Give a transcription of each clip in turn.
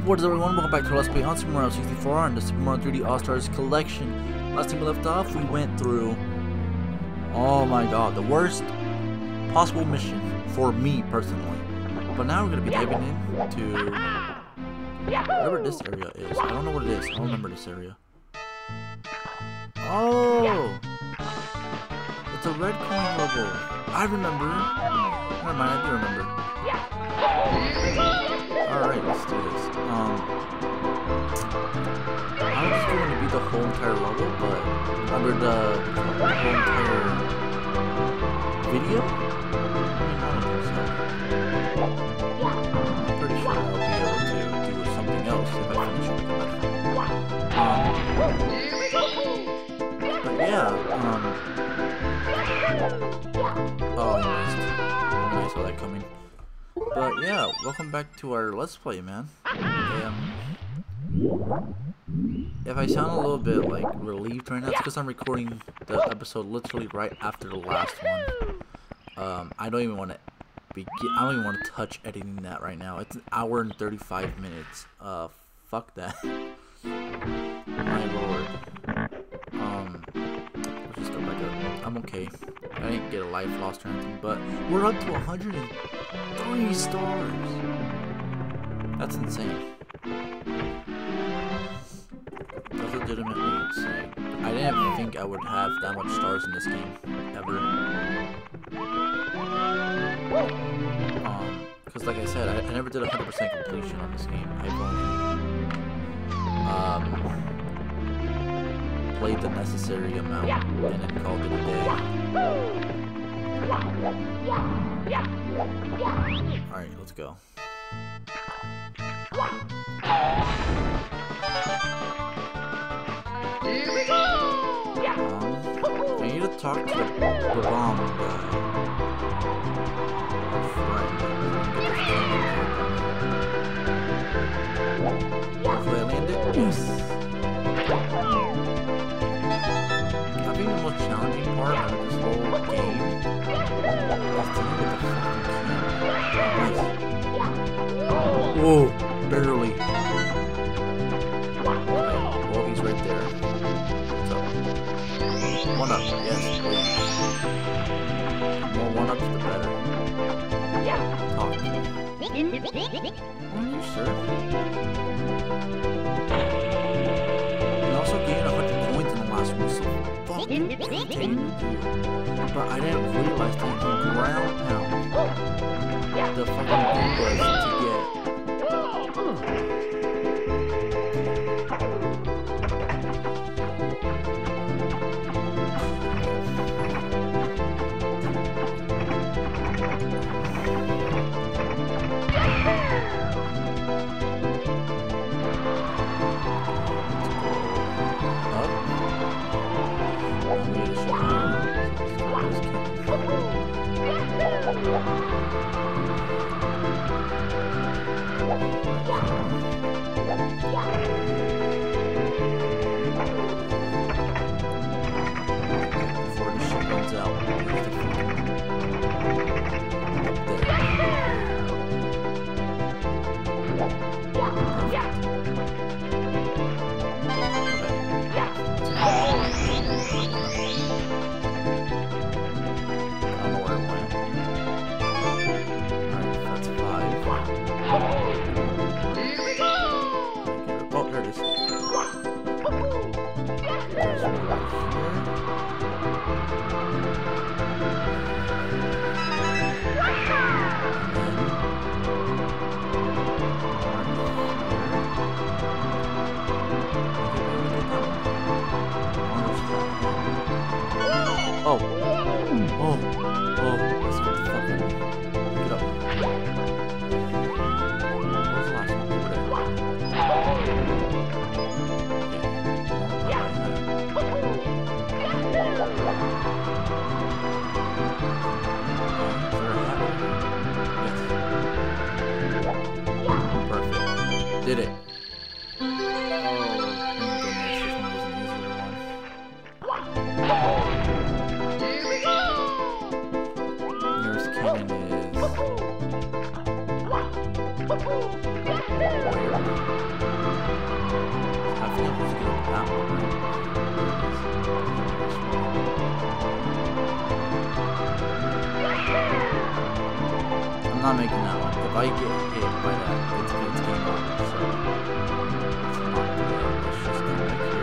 What is everyone? Welcome back to Let's Play on Super Mario 64 and the Super Mario 3D All-Stars Collection. Last time we left off, we went through, oh my god, the worst possible mission for me personally. But now we're going to be diving into whatever this area is. I don't know what it is. I don't remember this area. Oh! It's a red coin level. I remember. Never mind, I do remember. Alright, let's do this. I'm just going to beat the whole entire level, but under the whole entire video? I don't think so. I'm pretty sure I'll be able to do something else if I finish with it. But yeah, oh, I missed. I saw that coming. But yeah, welcome back to our Let's Play, man. If I sound a little bit like relieved right now, it's because I'm recording the episode literally right after the last one. I don't even want to I don't even want to touch editing that right now. It's an hour and 35 minutes. Fuck that. My lord. Let's just go back up. I'm okay. I didn't get a life lost or anything, but we're up to 103 stars. That's insane. That's legitimately insane. I didn't think I would have that much stars in this game ever. Because like I said, I never did 100% completion on this game. I've only played the necessary amount and then called it a day. Alright, let's go. Here we go! I need to talk to the bomb guy. Our friend. Hopefully I land it? Yes. I think the most challenging part out of this whole game is dealing with the fucking camera. Whoa, barely. Well, he's right there. What's up? One up, yes, please. The more one ups, the better. Talk to me. Thank you, sir. And also gained 100 coins in the last one, so fucking irritating to do. But I didn't realize that you can ground pound the fucking Goombas to get. Before the ship runs out, let's get the fuck out. Get up. Where's the last one? Over there. Perfect. Did it. Oh, thank goodness. This one was an easier one. Here we go! Nearest cannon is I feel like we should go that one. I'm not making that one. If I get hit by that, it's game over. So let's not do that. Let's just go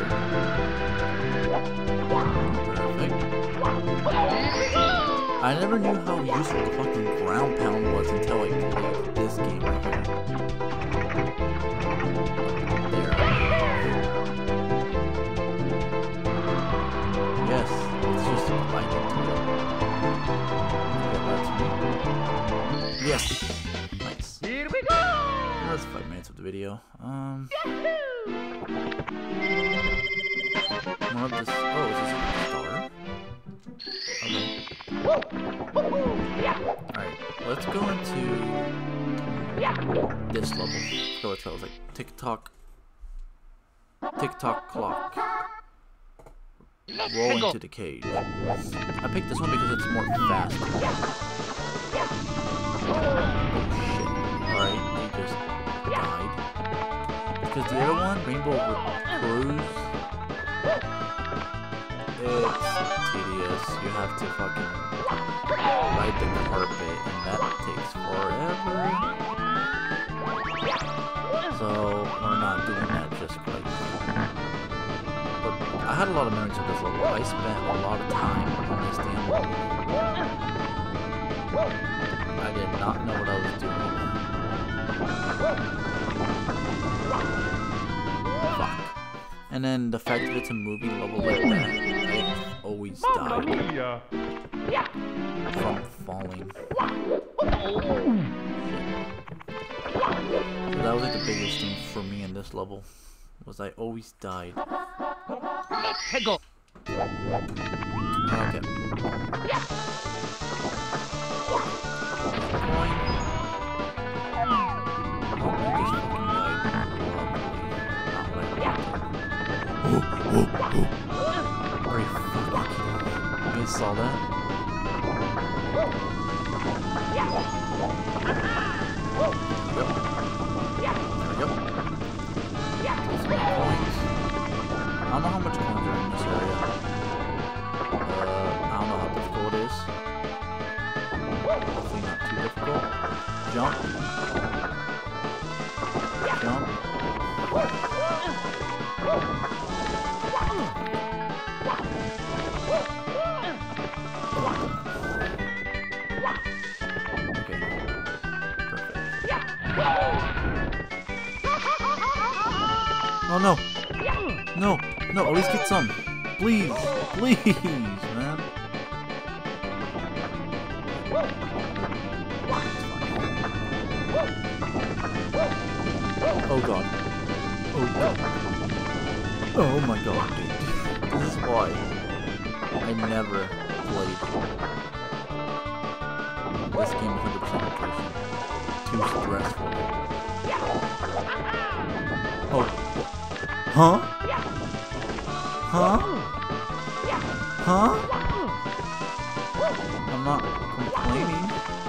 back here. Perfect. I never knew how useful the fucking ground pound was until I played this game right here. There. Yes, it's just right into it. Yes! Nice. Here we go! That's 5 minutes of the video. More of this. Oh, is this a star? Okay. Alright, let's go into this level. Let's go with like TikTok clock. Roll into the cage. I picked this one because it's more fast. Alright, he just died. Because the other one, Rainbow Cruise, it's tedious. You have to fucking ride the carpet, and that takes forever. So, we're not doing that just quite yet. But I had a lot of memories of this level. I spent a lot of time on this damn level. I did not know what I was doing. Fuck. And then the fact that it's a movie level like that, I always die from falling. So that was like the biggest thing for me in this level, was I always died. Okay. Are you fucking kidding me? You guys saw that? Yep. There we go. Some coins. I don't know how much coins are in this area. I don't know how difficult it is. Hopefully not too difficult. Jump. Jump. Okay. Perfect. Oh no! No! No, at least get some! Please! Please, man! Oh god. Oh god. Oh my god, dude. This is why I never played this game 100% in person. Too stressful. Oh. Huh? Huh? Huh? I'm not complaining.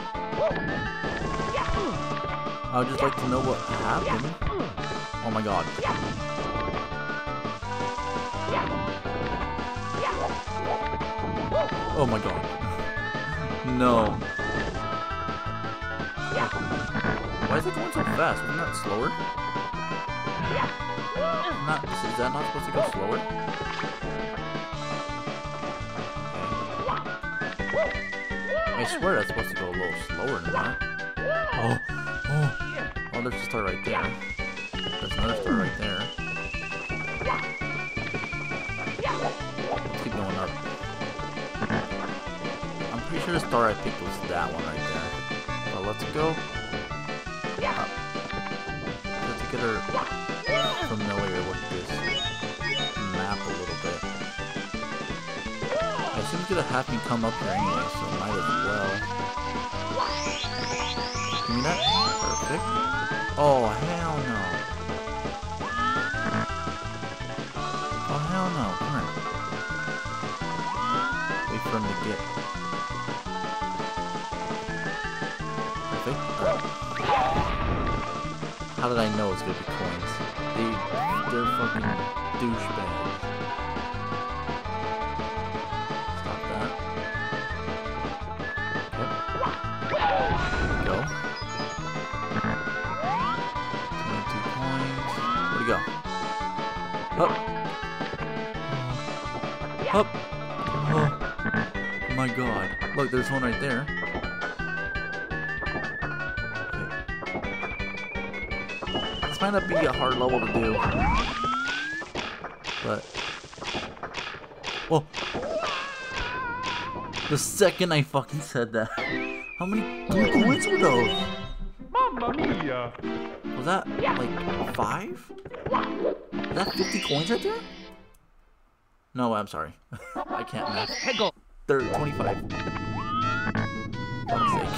I would just like to know what happened. Oh my god. Oh my god. No. Why is it going so fast? Isn't that slower? Is that not supposed to go slower? I swear that's supposed to go a little slower than that. Oh, oh. Oh, there's a star right there. There's another star right there. Let's keep going up. I'm pretty sure the star I picked was that one right there. But let's go up. Let's get her familiar with this map a little bit. I assume it's gonna have me come up here anyway, so might as well. Give me that. Perfect. Oh, hell no. Oh, hell no. Come here. Wait for him to get. Perfect. Alright. How did I know it's gonna be coins? They're fucking douchebags. Stop that. Yep. There we go. 22 coins. Where'd he go? Up. Up. Oh my god. Look, there's one right there. This might not be a hard level to do. But... oh! The second I fucking said that. How many blue coins were those? Mamma mia! Was that like 5? Was that 50 coins right there? No, I'm sorry. I can't math. They're 25. Fuck's sake.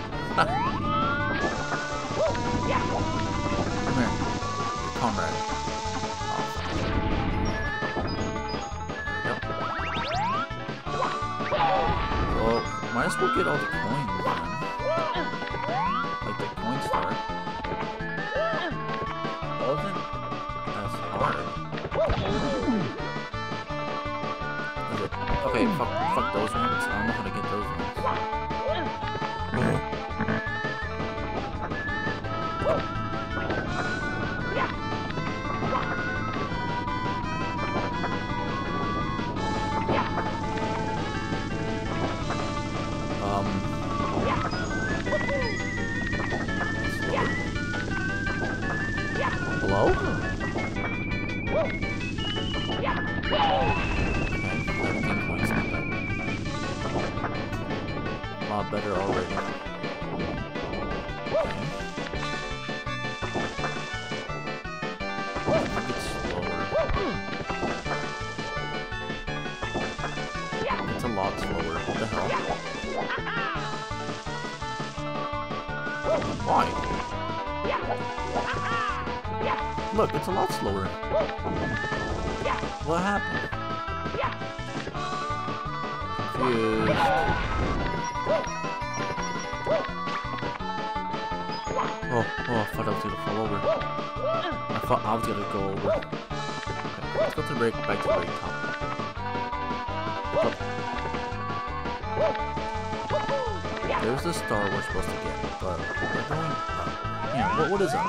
Come here. Comrade. Well, might as well get all the coins then. Like the coin star. Wasn't as hard. Is it? Okay, fuck those ones. I don't know how to get those ones. Hello? A lot better already. It's slower. It's a lot slower. What the hell? Why? Look, it's a lot slower. What happened? Confused. Oh, I thought I was gonna fall over. I thought I was gonna go over. Okay, let's go to back to the very top. Up. There's the star we're supposed to get, but we're going up. Yeah, what is up?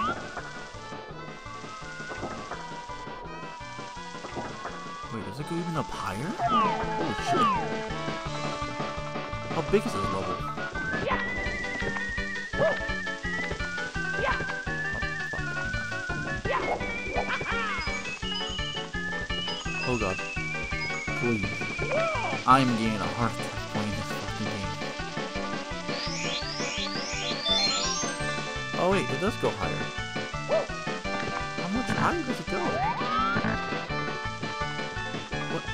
Wait, does it go even up higher? Holy shit. How big is this level? Oh god. Please. I'm getting a heart attack playing this fucking game. Oh wait, it does go higher. How much higher does it go? What?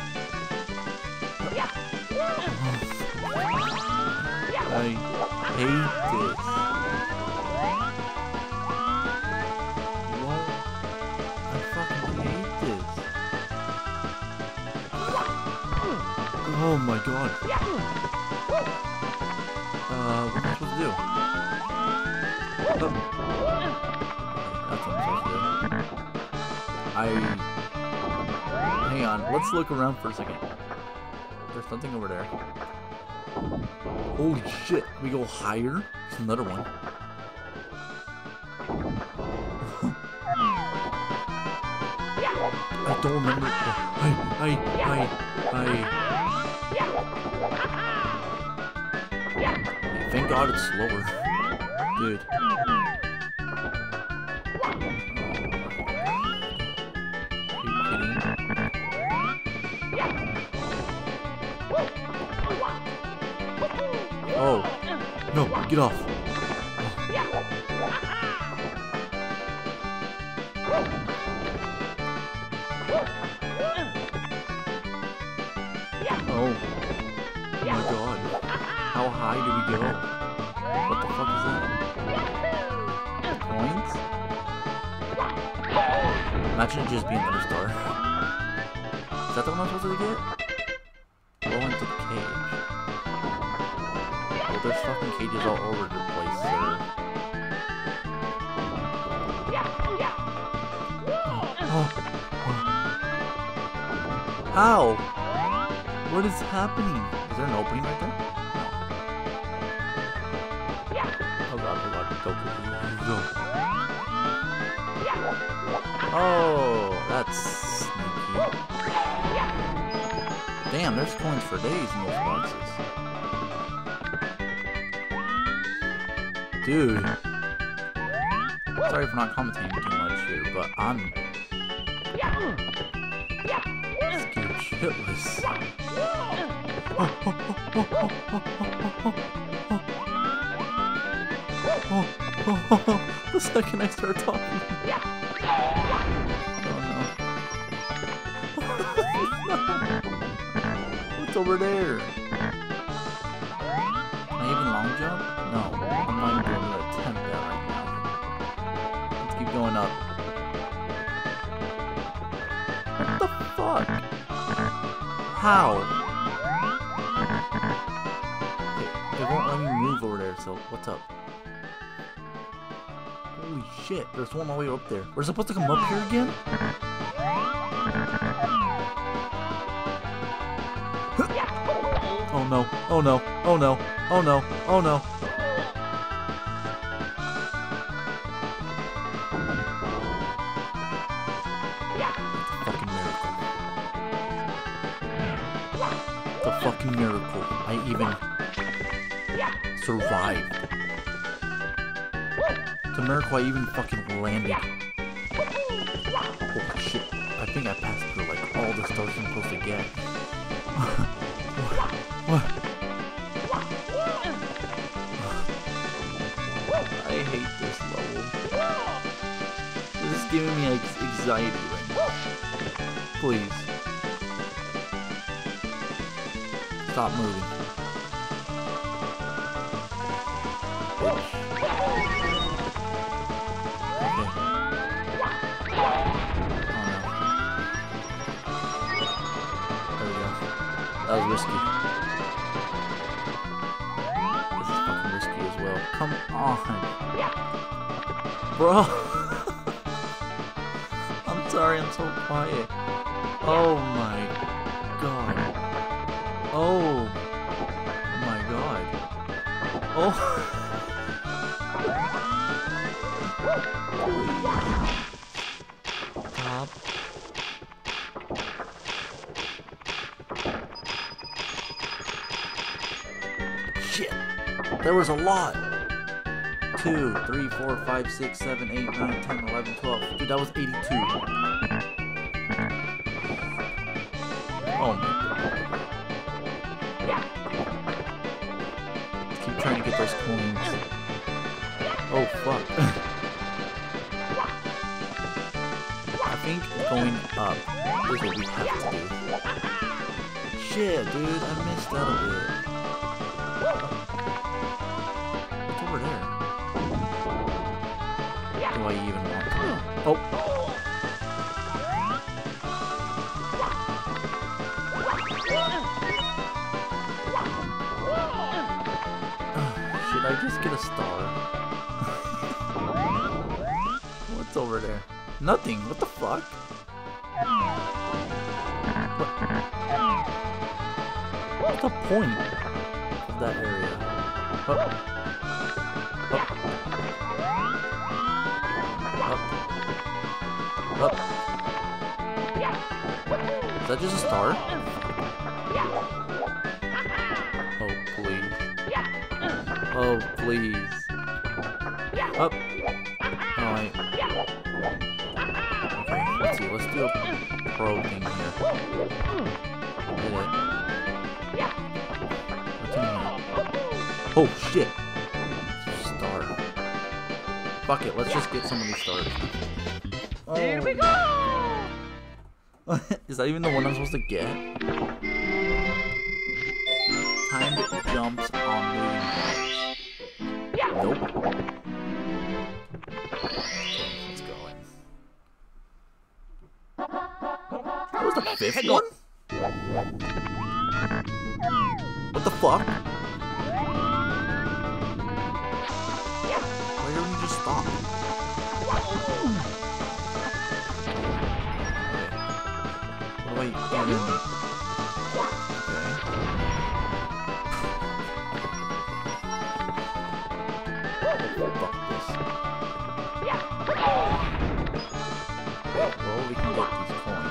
I hate this. What? I fucking hate this. Oh my god. What am I supposed to do? Oh. That's what I'm supposed to do. Hang on, let's look around for a second. There's something over there. Holy shit, we go higher? There's another one. I don't remember. Thank God it's slower. Dude. Are you kidding? Oh. No, get off. Oh my god. How high do we go? What the fuck is that? Coins? Imagine it just being another star. Is that the one I'm supposed to get? Go into the cage. Well, there's fucking cages all over the place, sir. How? What is happening? Is there an opening right there? No. Oh god, go. Oh, that's sneaky. Damn, there's coins for days in those boxes. Dude. Sorry for not commentating too much here, but I'm scared shitless. The second I start talking. Oh no. What's over there? Can I even long jump? No. I'm not even going to attempt that right now. Let's keep going up. What the fuck? How? Okay, it won't let me move over there, so what's up? Holy shit, there's one all the way up there. We're supposed to come up here again? Oh no, oh no, oh no, oh no, oh no. Fucking miracle. The fucking miracle. I even survived. The miracle I even fucking landed. Holy shit. I think I passed through like all the stars I'm supposed to get. What? I hate this level. This is giving me anxiety right now. Please. Stop moving. Bitch. That was risky. This is fucking risky as well. Come on. Bro. I'm sorry, I'm so quiet. Oh my god. Oh my god. Oh. Stop. Shit! There was a lot! 2, 3, 4, 5, 6, 7, 8, 9, 10, 11, 12. Dude, that was 82. Oh my god. Let's keep trying to get those coins. Oh fuck. I think going up is what we have to do. Shit, dude, I missed that a bit. What's over there? Do I even want to go? Oh! Should I just get a star? What's over there? Nothing. What the fuck? What's the point of that area? Up. Is that just a star? Oh, please. Oh, please. Up. Alright. Okay, let's see. Let's do a pro thing here. Hit it. What's in here? Oh, shit. Star. Fuck it. Let's just get some of these stars. Oh. Here we go! Is that even the one I'm supposed to get? Timed jumps on moving parts. Nope. Let's go in. That was the fifth one? What the fuck? Why didn't we just stop? even... Okay. Fuck this. Well, we can get these coins.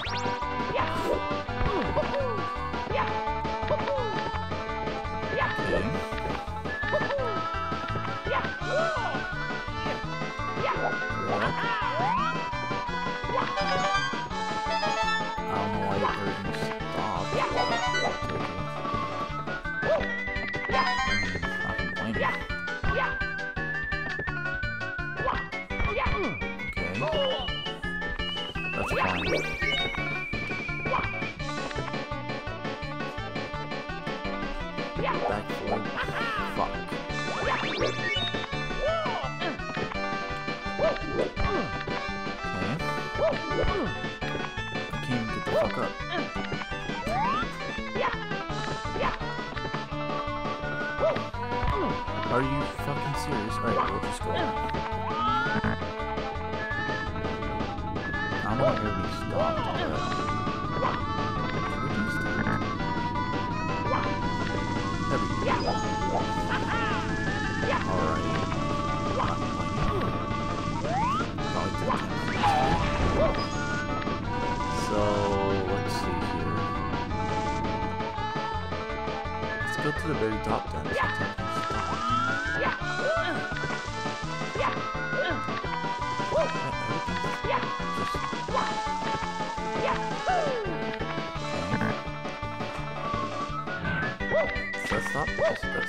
Are you fucking serious? Alright, we'll just go on. I don't know why everybody stopped already. Everybody stopped. There we go. Alright. So, let's see here. Let's go to the very top then. Does that stop? Yes, it does.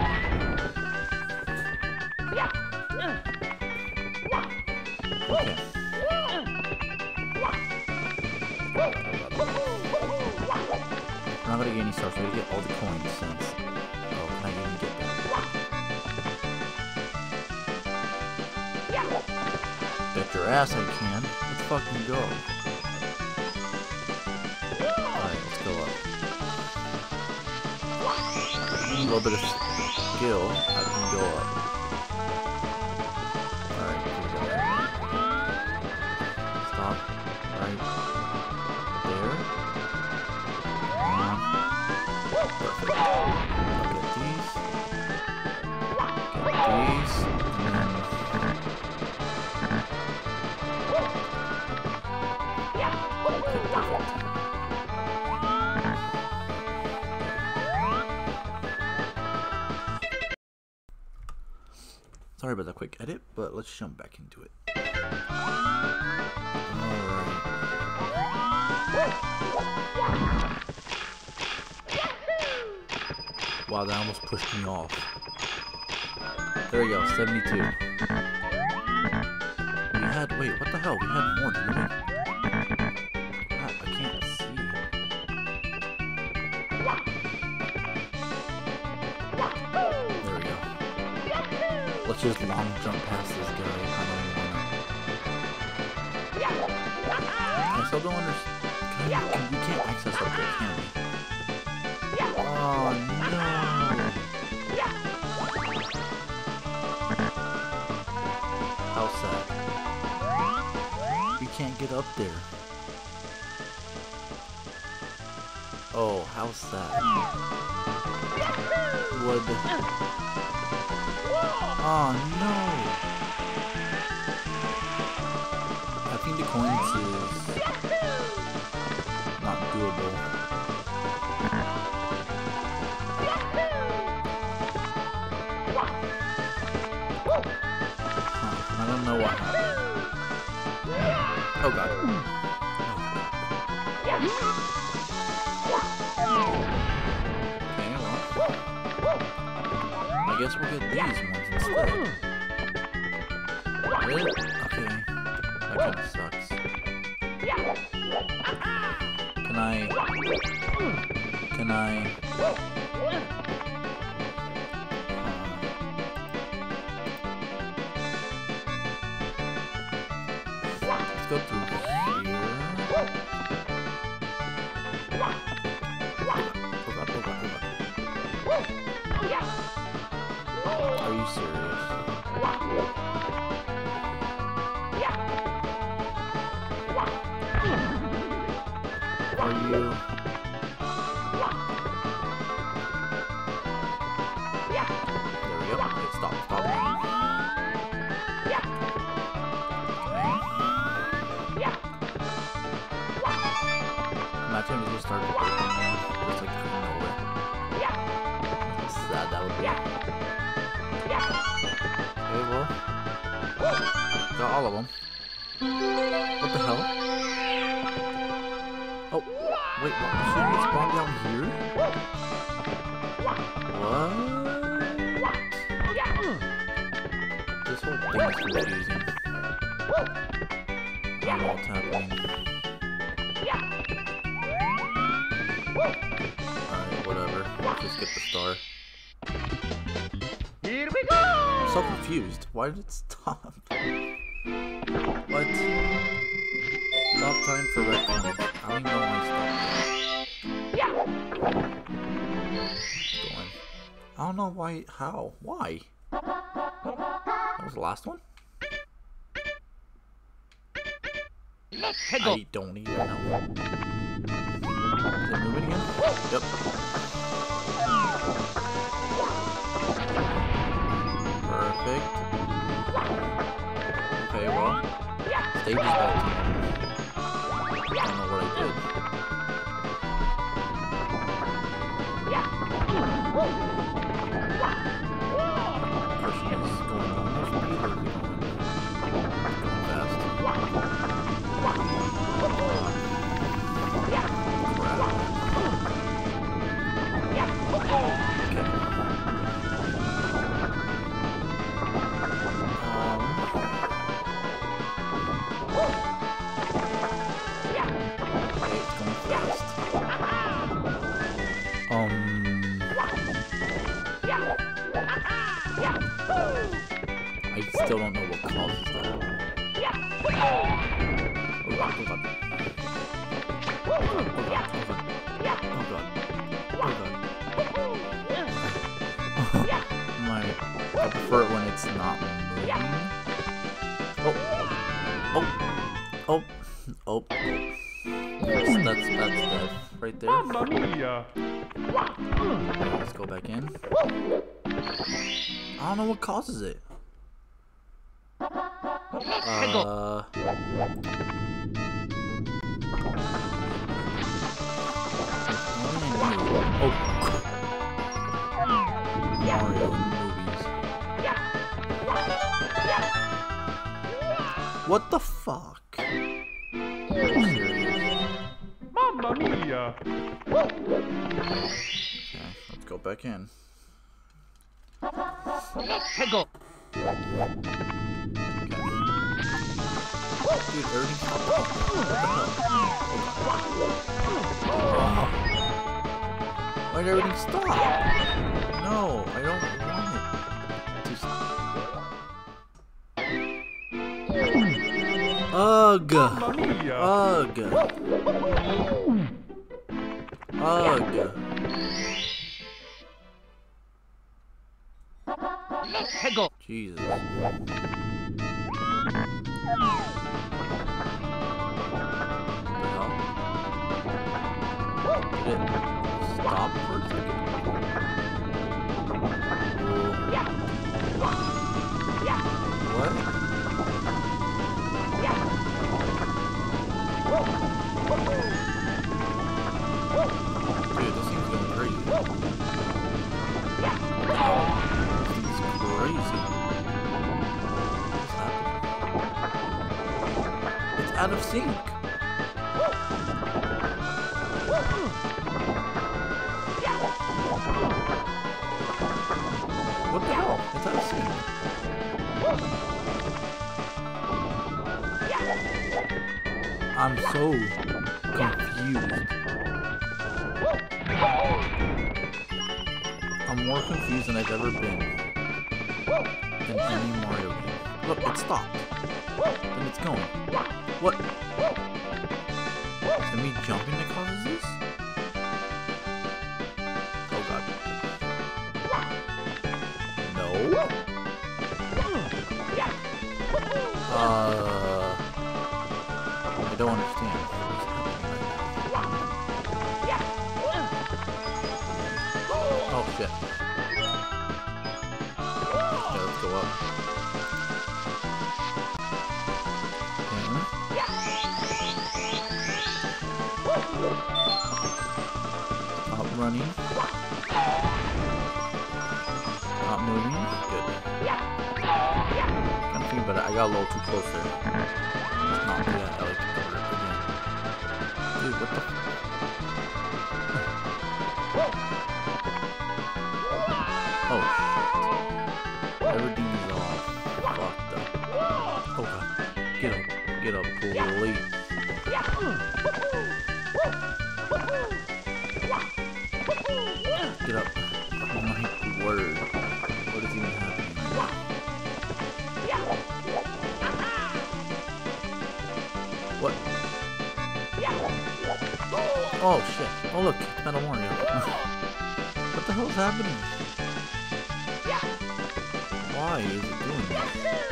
Okay. We're not gonna get any stars, we're gonna get all the coins since... Oh, can I even get that? Bet your ass I can. Let's fucking go. Alright, let's go up. A little bit of skill, I can go up. Alright, here we go. Stop. Right there. Perfect. I'll get these. Get these. And then... Okay, perfect. Sorry about that quick edit, but let's jump back into it. Alright. Wow, that almost pushed me off. There we go, 72. We had, wait, what the hell? We had more, didn't we? God, I can't see. There we go. Let's just long jump past this guy. I don't even wanna... I still don't understand. We can't access up there, can we? Oh no! How sad. We can't get up there. Oh, how sad. Would... Oh no! I think the coins is not doable. I don't know what happened. Oh god. Okay, well. I guess we'll get these ones instead. Really? Okay. That kinda sucks. Can I... Let's go through here. Are you serious? are you? There we go. Okay, stop. Imagine we just started breaking them just like out of nowhere. How sad that would be. Okay, well, got all of them. What the hell? Oh, wait, what? Shouldn't it spawn down here? What? This whole thing is confusing. I don't know what's happening. Alright, whatever. Let's just get the star. Here we go! I'm so confused. Why did it stop? What? Stop time for retcon. I don't even know why I stopped. Going. I don't know why. How? Why? That was the last one? I don't even know. Is it moving again? Yep. Perfect. Okay, well. Stage is back to normal. I don't know what I did. Question is going normal speed or going fast? I still don't know what causes that. Oh god. I prefer it when it's not moving. Oh. That's death right there. Mamma mia! Let's go back in. I don't know what causes it. Mario movies. What the fuck? Mamma mia! Okay, let's go back in. Go. Dude, everything's popped up. What the hell? Why did everything stop? No, I don't want it to. Ugh. Go. Jesus. Did it stop for a second? What? Dude, this thing's going crazy. Wow. This thing's crazy. What's happening? It's out of sync. What the hell? It's out of sync. I'm so confused. I'm more confused than I've ever been in any Mario game. Look, it stopped. And it's going. What? Is it me jumping that causes this? Oh god. No? I don't understand what's happening right now. shit. Okay, let's go up. Stop running. Stop moving. Good. Kind of think, but I got a little too close there. Let's not do that. I like to cover it again. Dude, what the? Oh shit. Everything is all fucked up. Oh god. Get up. Get up, please. Get up. Oh my word. What is even happening right now? What? Oh shit. Oh look, it's Metal Mario. What the hell is happening? Why is it doing that?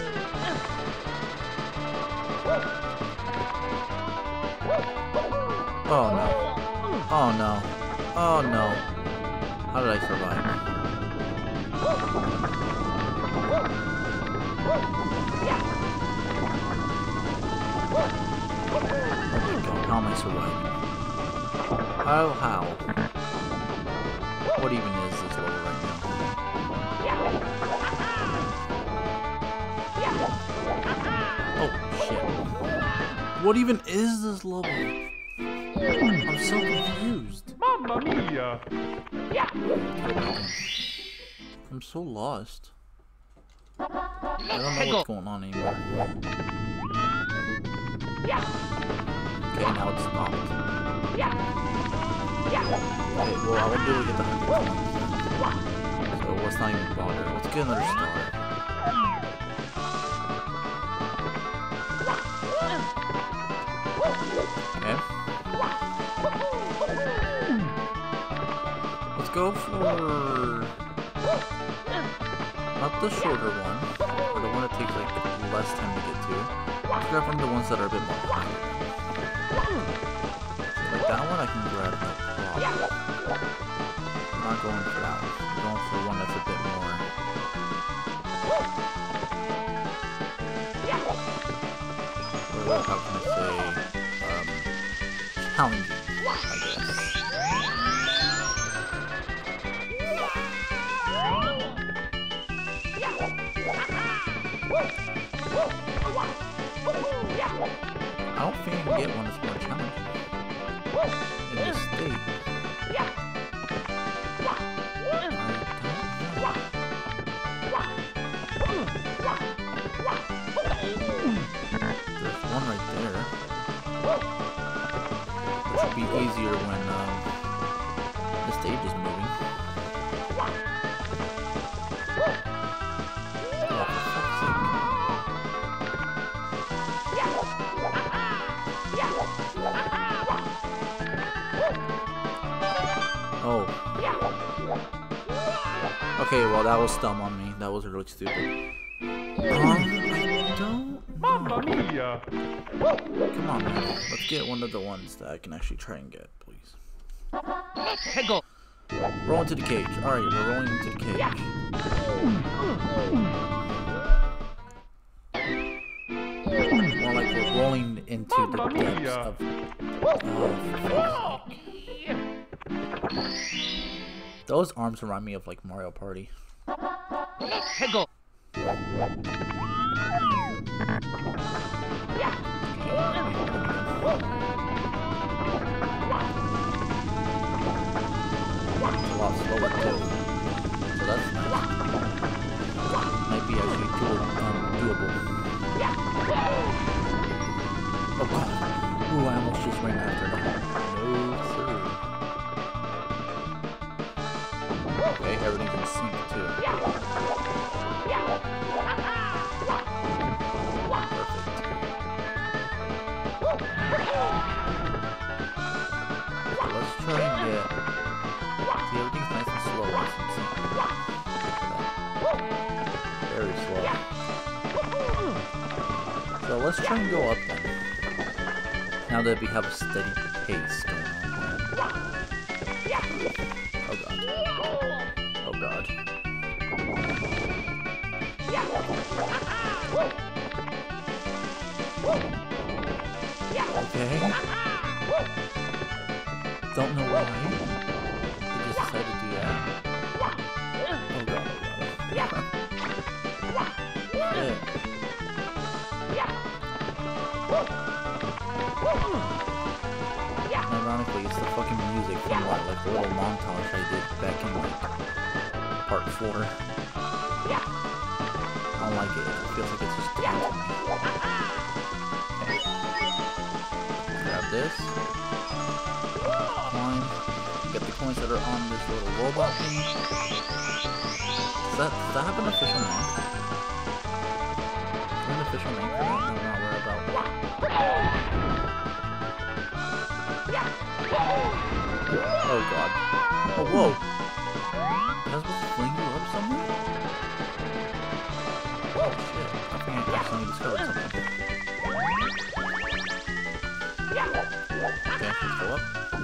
Oh no. Oh no. Oh no. How did I survive? Oh my god, how am I surviving? Oh, how? What even is this level right now? Oh shit. What even is this level? I'm so confused. Mamma mia! I'm so lost. I don't know what's going on anymore. Okay, now it's stopped. Okay, well, I won't be able to get the 100 points. So let's not even bother. Let's get another star. Okay. Let's go for not the shorter one, or the one that takes like less time to get to. Let's grab one of the ones that are a bit more higher. Like that one I can grab no problem. I'm not going for that one. I'm going for one that's a bit more. How can I say? Challenging, I guess. I don't think I can get one that's more challenging in this state. There's one right there. It should be easier when the stage is moving. Oh, for fuck's sake. Oh. Okay, well that was dumb on me. That was really stupid. I don't. Mamma mia! Come on, man. Let's get one of the ones that I can actually try and get, please. Roll into the cage. Alright, we're rolling into the cage. More like we're rolling into the depths of... Oh, those arms remind me of like Mario Party. It's a lot slower too, so that's nice. Might be actually doable. Oh god! Ooh, I almost just ran after them. No sir. Okay, everything's in sync too. Let's try and get... See, everything's nice and slow. Nice and sync. Very slow. So let's try and go up then. Now that we have a steady pace going on here. Oh god. god. Okay. Don't know why. They just decided to do that. Oh god, And ironically, it's the fucking music from like the little montage I did back in like part 4. I don't like it. It feels like it's just dancing. Okay. Grab this. Climb. Get the coins that are on this little robot thing. Does that have an official name? Is there an official name for that? I'm not aware about. Oh god. Oh whoa! That's supposed to fling you up somewhere? Oh shit. I think I accidentally discovered something. Okay, let's go up.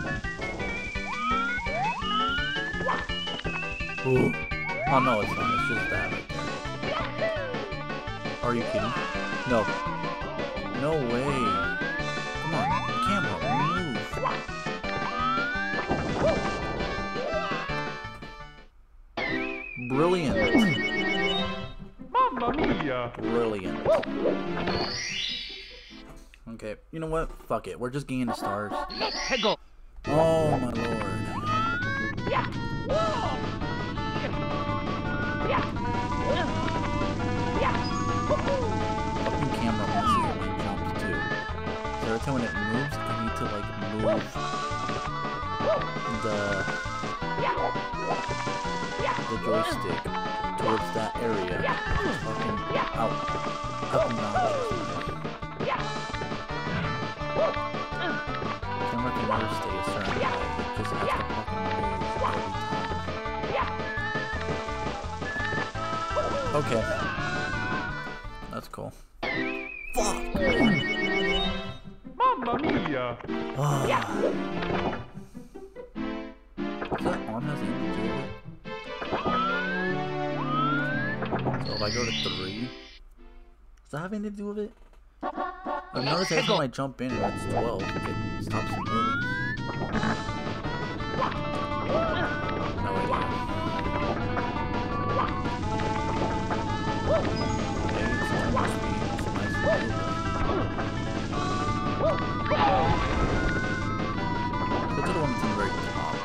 Ooh. Oh no, it's not. It's just that right there. Are you kidding? No. No way. Come on, camera, move. Brilliant. Mamma mia! Brilliant. Okay, you know what? Fuck it. We're just gaining the stars. Oh my lord. Fucking camera messes with my jumps too. So every time when it moves, I need to like move the joystick towards that area. It's fucking obnoxious. Camera can never stay a certain way. It just has to fucking move every time. Okay. That's cool. Fuck! Mamma mia! Does that arm has anything to do with it? So if I go to 3, does that have anything to do with it? I've noticed every time I jump in and it's 12, it stops moving. No idea. Okay, it's almost speed. It's nice and Go to the one that's in the very top.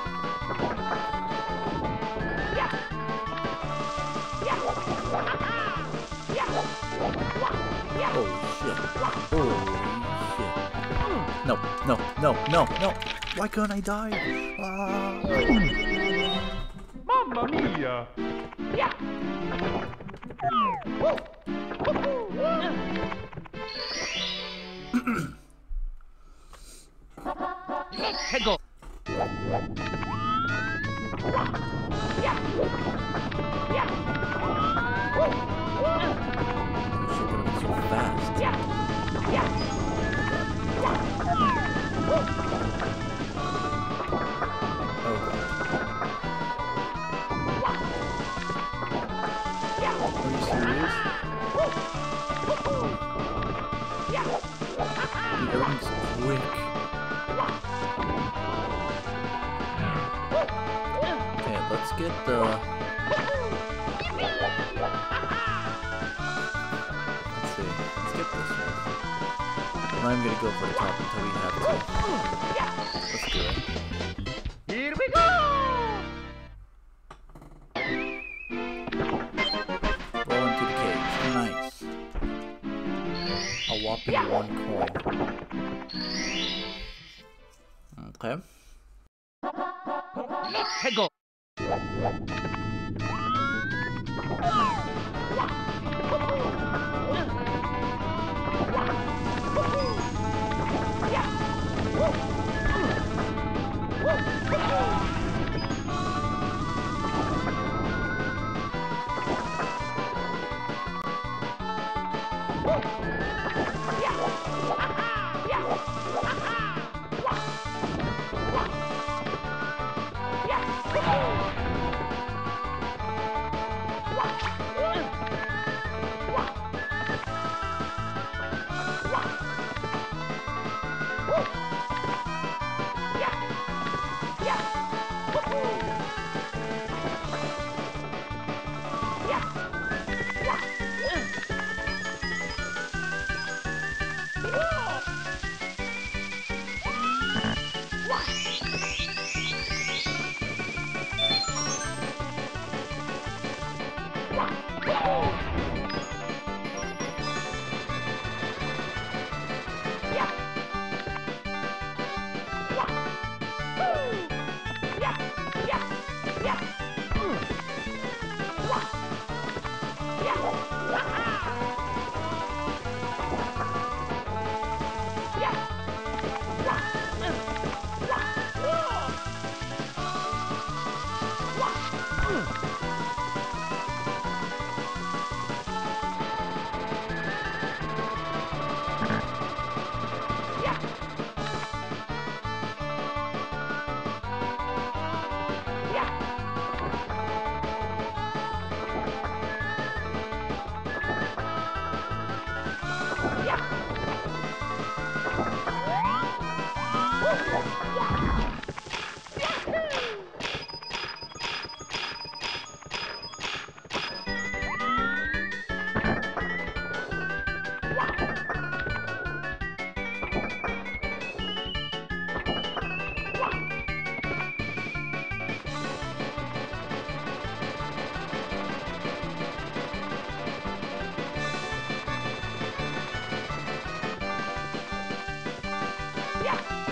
Holy shit. Holy shit. No, no, no, no, no. Why couldn't I die? Mamma mia! Go. So fast. Oh god. Are you serious? Dude, everything's quick. Okay, let's get the... Let's see. Let's get this one. I'm gonna go for the top until we have to. Let's do it. Here we go! Roll into the cage. Nice. A whopping 1 coin. Okay. Go.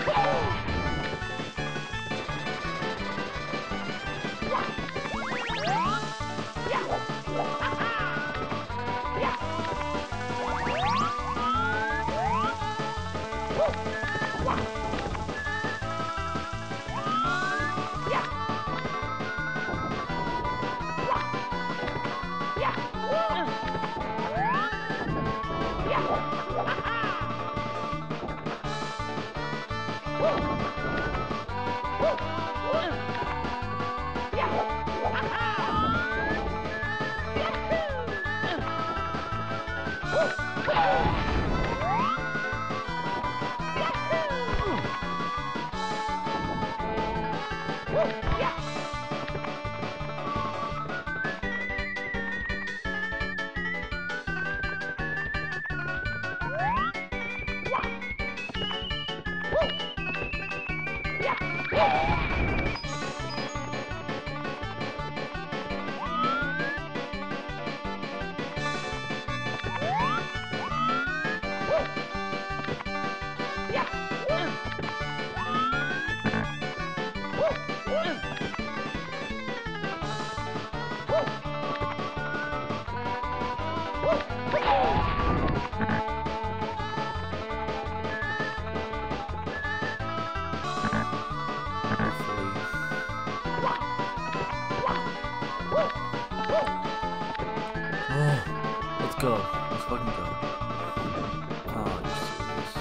Let's go. Let's fucking go. Oh, you're serious.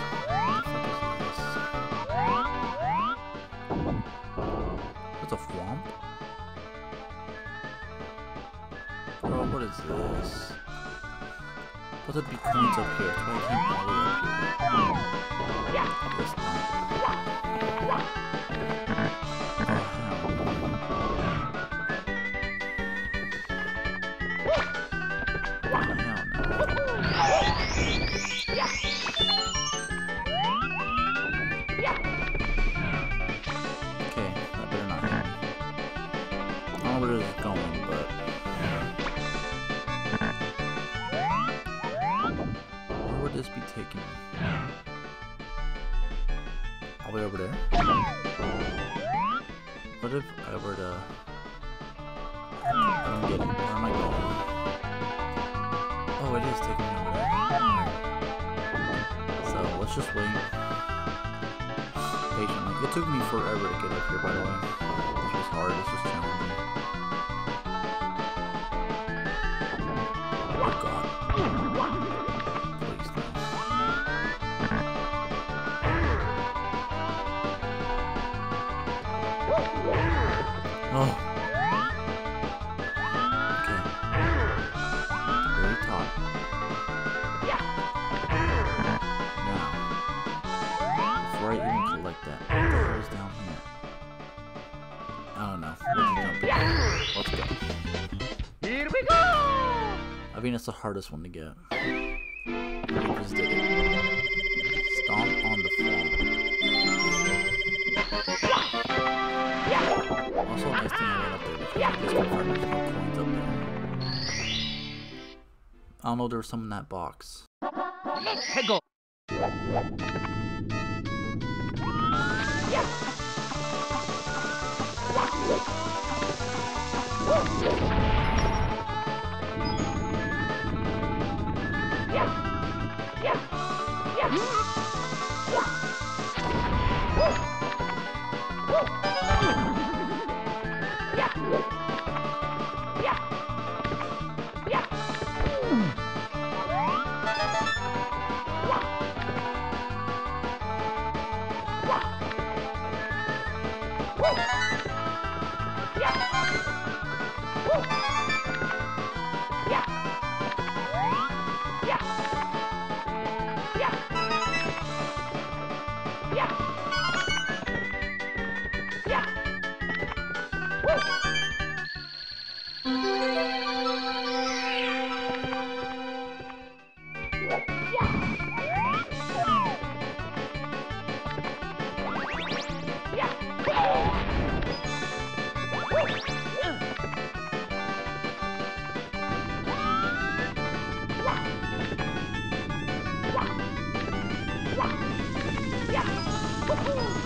What the fuck is this? It's a swamp? Bro, what is this? But there'd be coins up here, so I can't all the way up here. I guess not. Where is it going, but where would this be taking me? All the way over there? What if I were to... I don't get it. Where am I going? Oh, it is taking me over there. So, let's just wait. Patiently. It took me forever to get up here, by the way. This was hard. This was challenging. Oh. Okay. Very top. Now, before I even collect that, what the hell is down here? I don't know. Let's jump in. Let's go. Here we go! I think it's the hardest one to get. We just did it. Stomp on the floor. Also, nice thing I went up there because I just confirmed there's no coins up there. I don't know, there was some in that box. Let's go! Woohoo!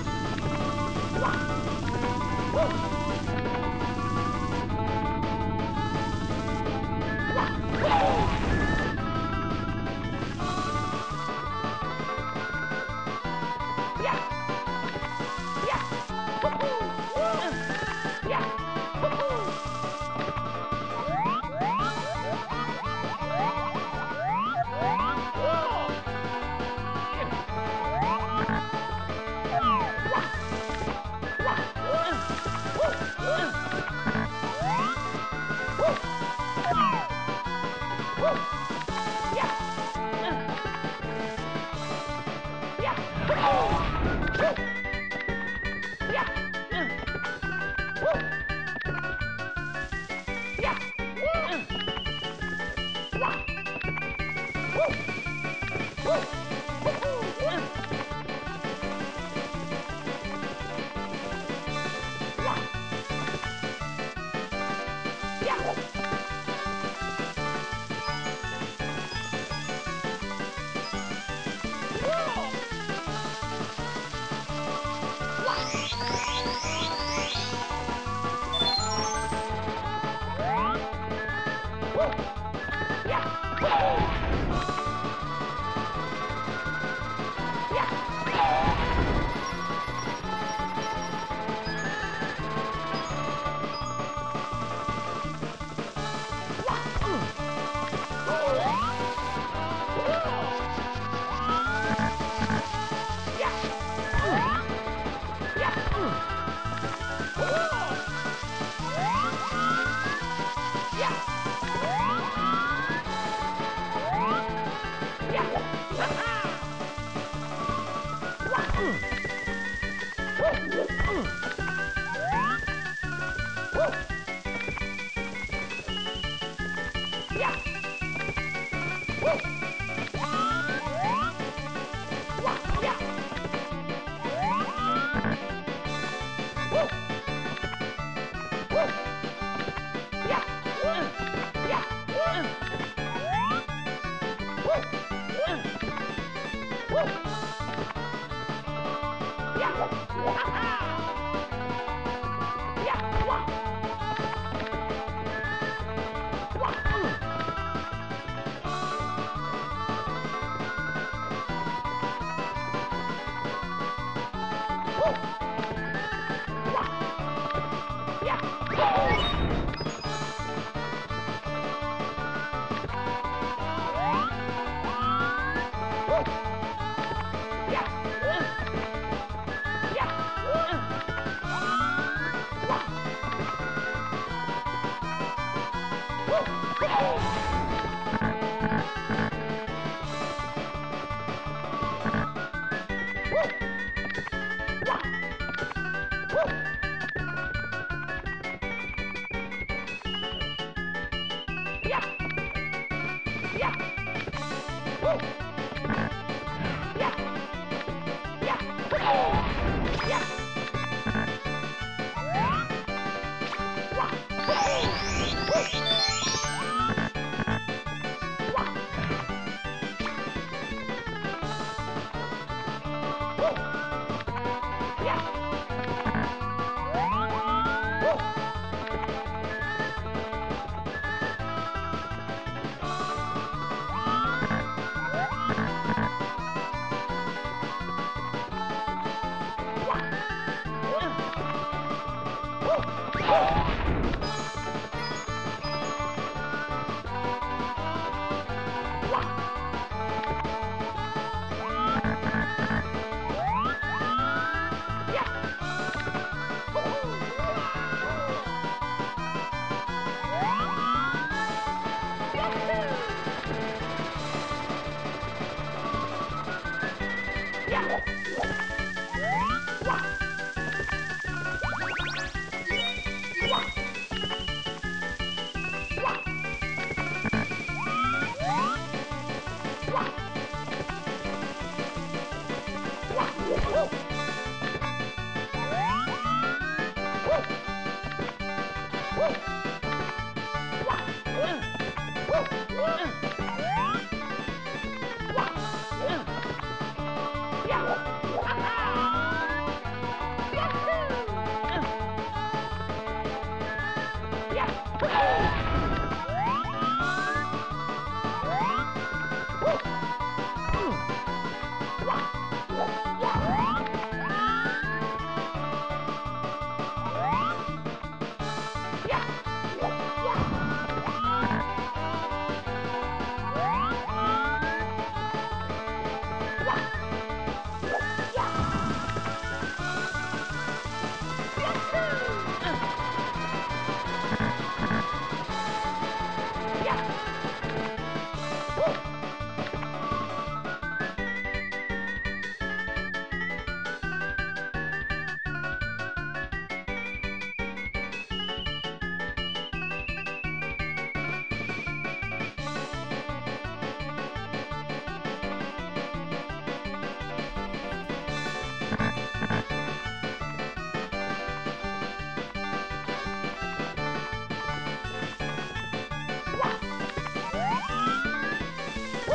Yeah.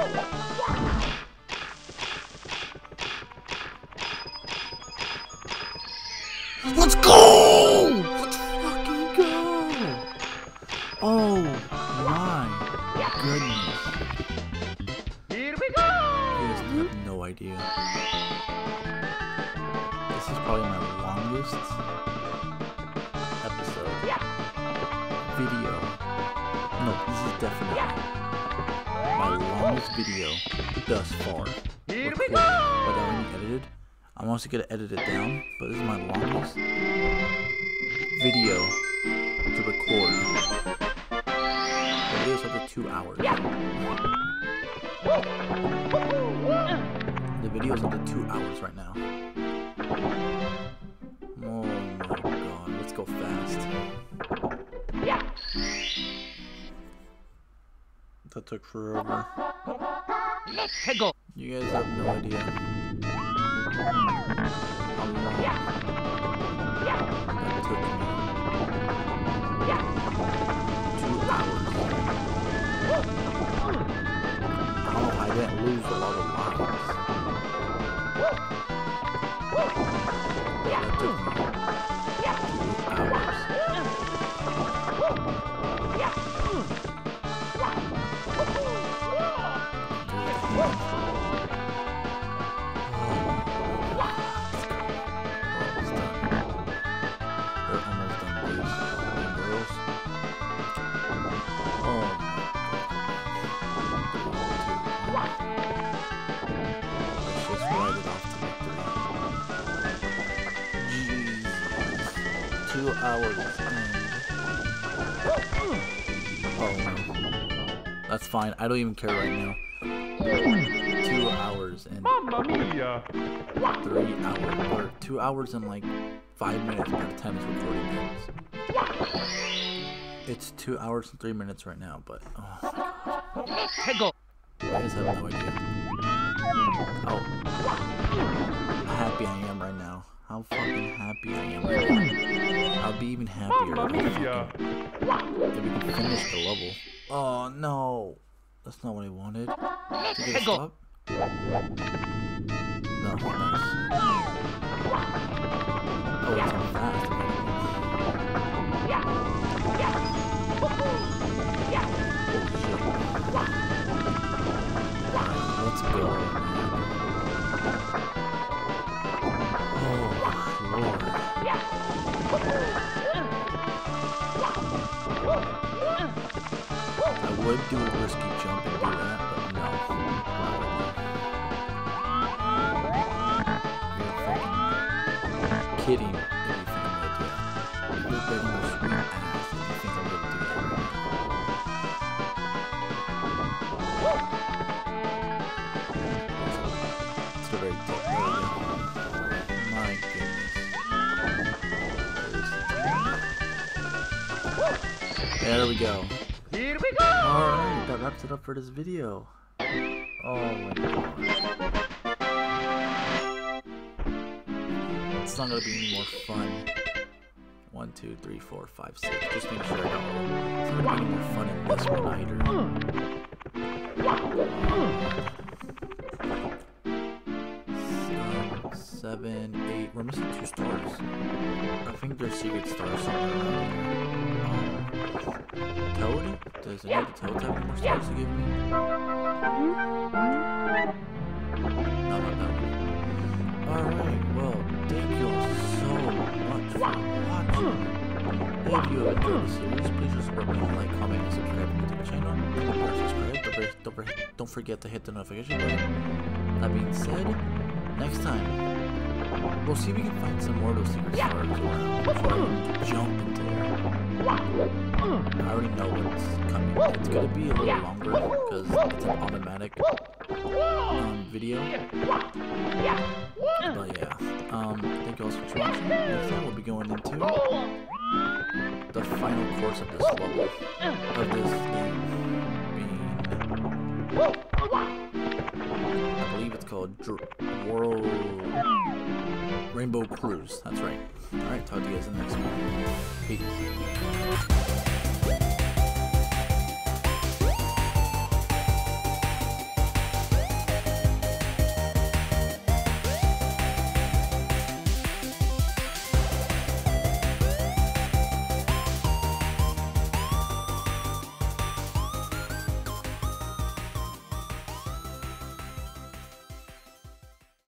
Let's go! Let's fucking go! Oh my goodness. Here we go! You guys have no idea. This is probably my longest episode. Video. No, this is definitely my longest video thus far. Here we Recorded, go! without any edited. I'm also gonna edit it down, but this is my longest video to record. The video's up to 2 hours. The video's up to 2 hours right now. Oh my god, let's go fast. That took forever. Let's go! You guys have no idea how long that took me. 2 hours. I don't know how I didn't lose a lot of lives. That took me 2 hours. Let's just ride it off to victory. 2 hours and... Oh no. That's fine. I don't even care right now. 2 hours and... Mamma mia! 3 hours. Or 2 hours and like 5 minutes by the time this recording ends. It's 2 hours and 3 minutes right now, but... Oh my god. Let's go! I just have no idea how happy I am right now. How fucking happy I am right now. I'll be even happier Mamma if mia! we can finish the level. Oh no, that's not what I wanted. Did it stop? No, nice. Oh, it's on fast. Let's go. Oh, Lord. I would do a risky jump and do that, but no. You're fucking kidding if you think I'm gonna do that. You're betting your sweet ass if you think I'm gonna do that right now. It's a very deep area. My goodness. There we go. Here we go! Alright, that wraps it up for this video. Oh my god. It's not gonna be any more fun. 1, 2, 3, 4, 5, 6. Just make sure I got all. It's not gonna be any more fun in this one either. 7, 8. We're missing 2 stars. I think there's secret stars somewhere around here. Toad? Does any of the Toads have any more stars to give me? No, not that one. Alright, well, thank you all so much for watching. If you have enjoyed the series, please just support me and like, comment, and subscribe to my YouTube channel. And if you are subscribed, don't forget to hit the notification button. That being said, next time, we'll see if we can find some more of those secret stars around before I jump into there. I already know what's coming. It's gonna be a little longer because it's an automatic video. But yeah, thank you all so much for watching. Next time we'll be going into the final course of this level, of this game, being, I believe it's called World Rainbow Cruise. That's right. Alright, talk to you guys in the next one. Peace.